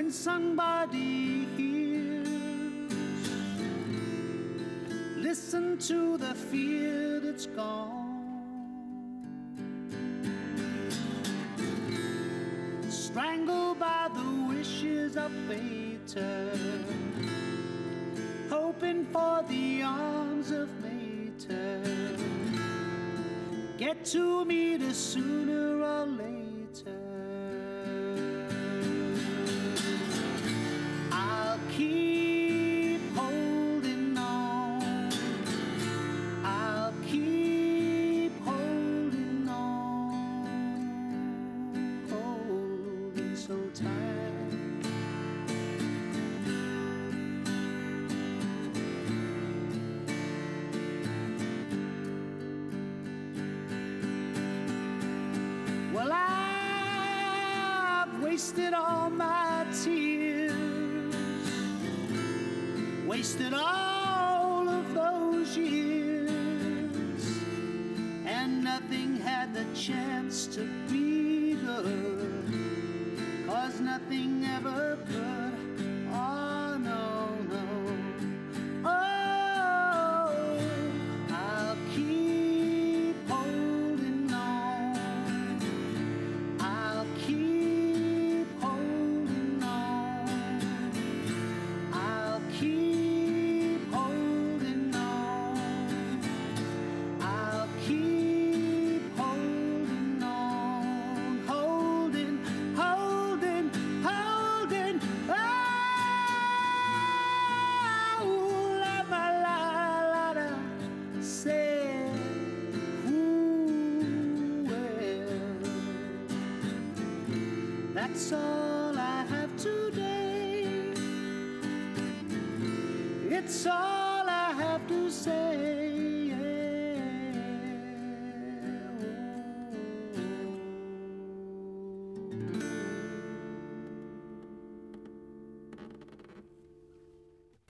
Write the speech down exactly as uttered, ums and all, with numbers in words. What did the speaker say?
when somebody hears. Listen to the fear that's gone. Strangled by the wishes of Mater, hoping for the arms of Mater. Get to meet us sooner or later. I'll keep holding on. I'll keep holding on, holding so tight. Well, I've wasted all my tears, wasted all of those years, and nothing had the chance to be good, 'cause nothing ever could. Oh, no, no. Oh, I'll keep holding on. I'll keep holding on. I'll keep holding on. I'll keep holding on. Holding, holding, holding. Oh, la la la la la. Say, ooh, well. That's all I have today. It's all